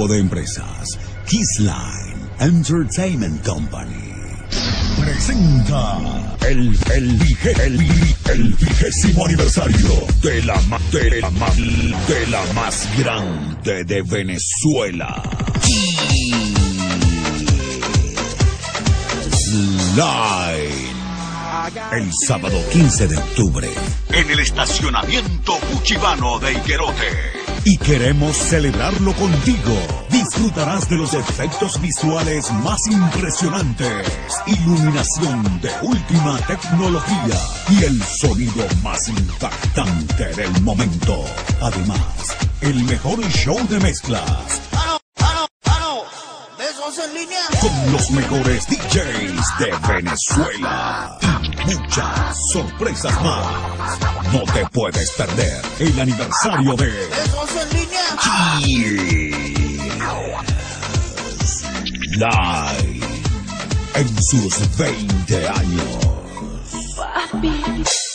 de empresas, Kissline Entertainment Company presenta el 20º aniversario de la más grande de Venezuela. Kissline. El sábado 15 de octubre en el estacionamiento Cuchivano de Higuerote. Y queremos celebrarlo contigo. Disfrutarás de los efectos visuales más impresionantes, iluminación de última tecnología y el sonido más impactante del momento. Además, el mejor show de mezclas. En línea Con los mejores DJs de Venezuela y muchas sorpresas más. No te puedes perder el aniversario de Kissline en sus 20 años. Papi.